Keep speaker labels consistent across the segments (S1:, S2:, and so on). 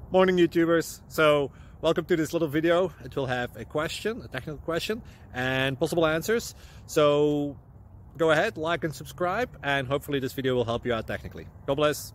S1: Morning YouTubers. So welcome to this little video. It will have a question, a technical question, and possible answers. So go ahead, like and subscribe, and hopefully this video will help you out technically. God bless.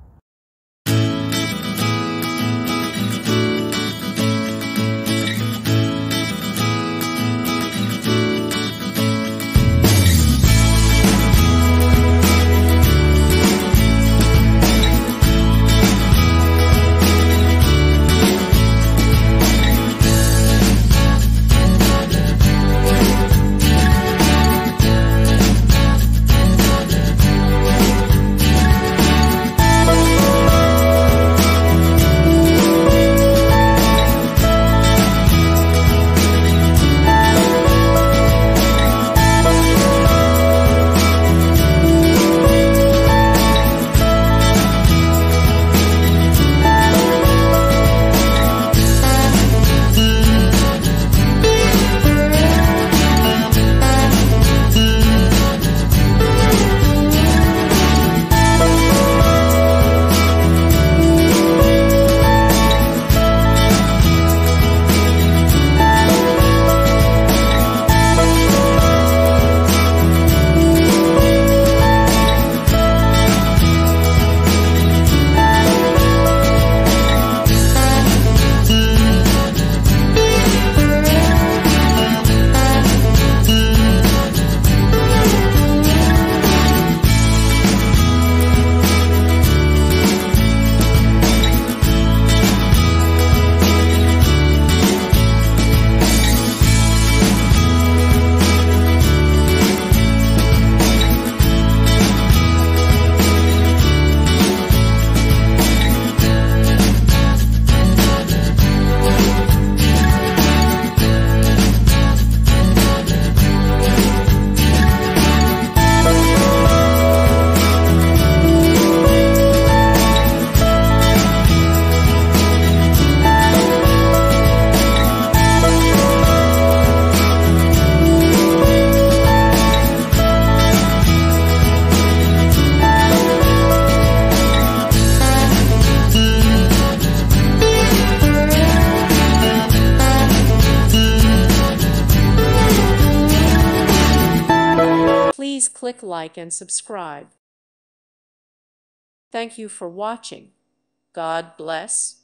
S2: Please click like and subscribe. Thank you for watching. God bless.